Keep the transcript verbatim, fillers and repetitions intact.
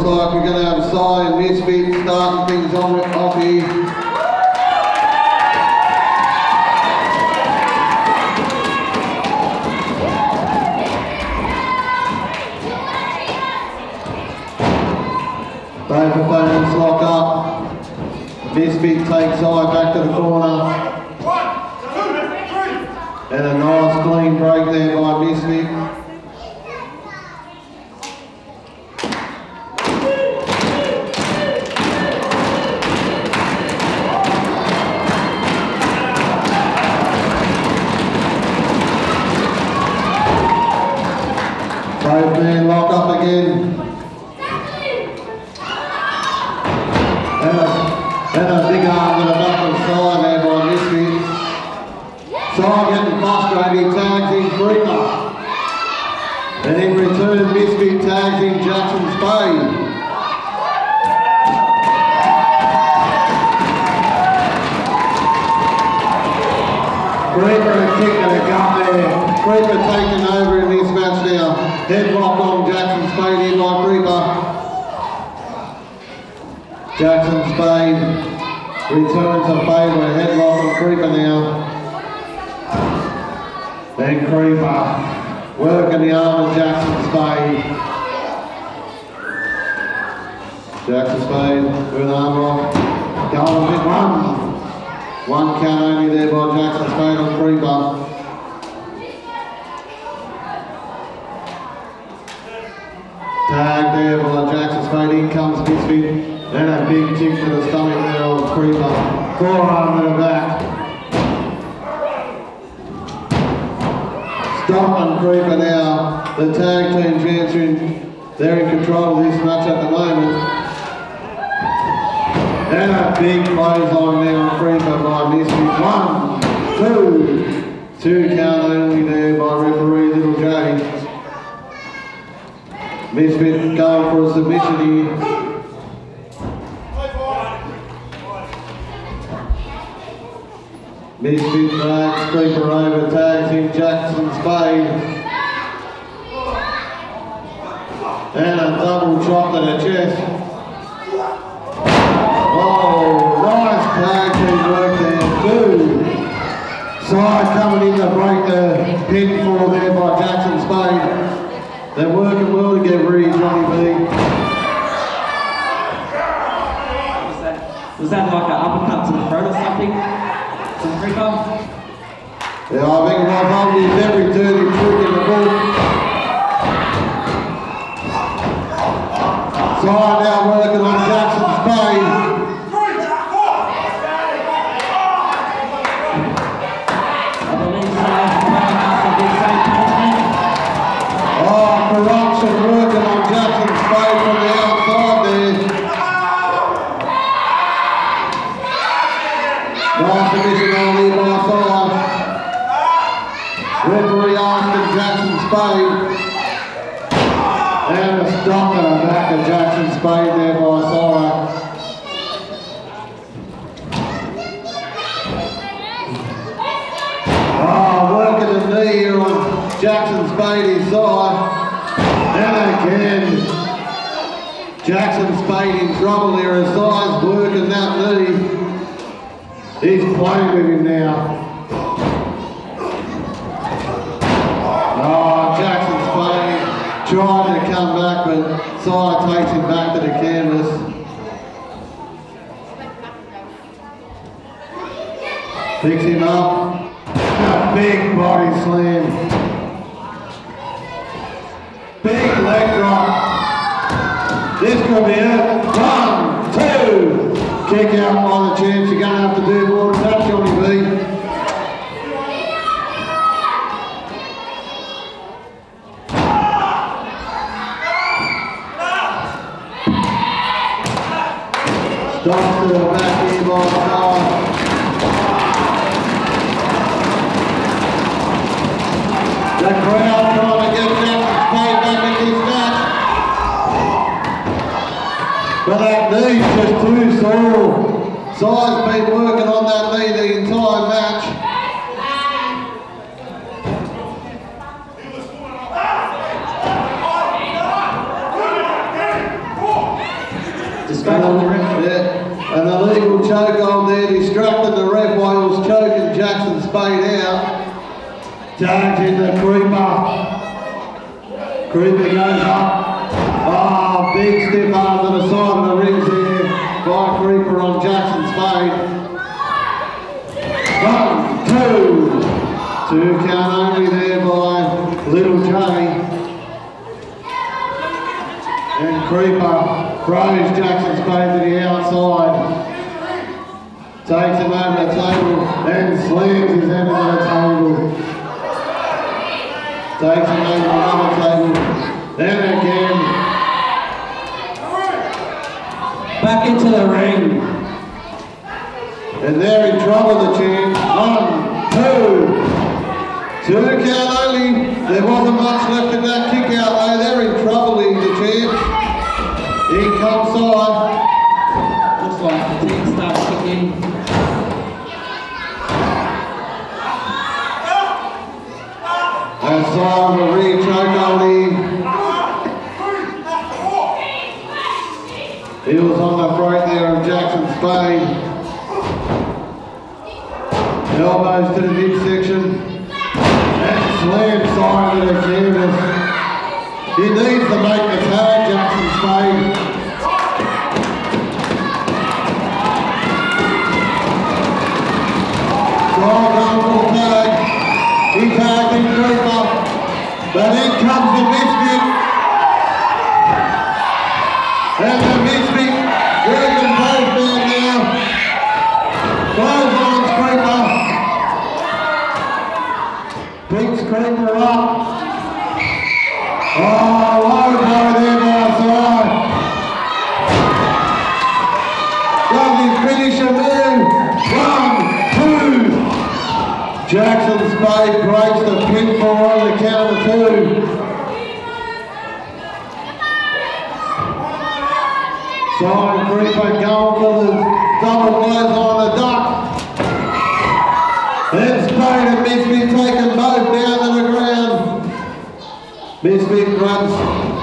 like we're going to have Sai and Misfit starting things on off here. Both opponents lock up. Misfit takes Sai back to the corner. And a nice clean break there by Misfit. Both men lock up again. And a, and a big arm to the back of Sai there by Misfit. Sai getting frustrated, he tags in Creeper. And in return, Misfit tags in Jackson Spade. Creeper kicking a gut there. Creeper taking over in this match now. Headlock on Jackson Spade in by Creeper. Jackson Spade returns a favourite headlock on Creeper now. Then Creeper working the arm of Jackson Spade. Jackson Spade with an arm lock. Going a bit one. One count only there by Jackson Spade on Creeper. Tag there by Jackson Spade, in comes Misfit. And a big kick to the stomach there on Creeper. Forearm to the back. Stopping Creeper now. The tag team champion, they're in control of this match at the moment. And a big clothesline there on Creeper by Misfit. One, two, two count only there by referee Little J. Misfit going for a submission here. Misfit drags Creeper over, tags in Jackson Spade. And a double chop to the chest. Oh, nice tag team work there, two. Sai coming in to break the pinfall there by Jackson Spade. They're working well together here, Johnny B. Was that, was that like an uppercut to the throat or something? Some Creeper? Yeah, I think Rob Humphrey is every dirty trick in the book. Sai now working on Jackson Spade. I believe Sai must be safe punishment. Oh, corruption working on Jackson Spade from the outside there. Nice submission on here by Sai. Referee asking Jackson Spade. And a stop to the back of Jackson Spade there by Sai. Oh, working the knee here on Jackson Spade inside. And again, Jackson Spade in trouble here as Sai's working that knee. He's playing with him now. Oh, Jackson Spade trying to come back, but Sai takes him back to the canvas. Picks him up. A big body slam. Big leg drop. This could be it. One, two. Kick out by the champs. You're going to have to do more than that, Johnny B. Stops to the back here by Sai. The crowd trying to get Jackson Spade back in this match. But that knee's just too sore. Sai's been working on that knee the entire match. Spade out. Tags in the Creeper. Creeper goes up. Oh, big stiff arm to the side of the rings here by Creeper on Jackson Spade. One, two. Two count only there by Little J. And Creeper throws Jackson Spade to the outside. Takes him over the table and slams his head into the table. Takes him over another table. Then again. Back into the ring. And they're in trouble, the champ. One, two. Two count only. There wasn't much left in that kick out though. They're in trouble, the champs. In comes Sai. Looks like the team starts kicking. And Sai with a rear choke hold here. He was on the throat there of Jackson Spade. Elbows to the midsection. And slam Sai to the canvas. He needs to make the tag, Jackson Spade. Sai going for the tag. He tagged in Creeper. But in comes the Misfit. And the Misfit working both down now. Clotheslines Creeper. Picks Creeper up. Oh, low blow there by Sai. Lovely finisher move. One, two. Jackson Spade breaks the pinfall on the count of two. Sai and Creeper going for the double blows on the duck. And Spade and Misfit taking both down to the ground. Misfit runs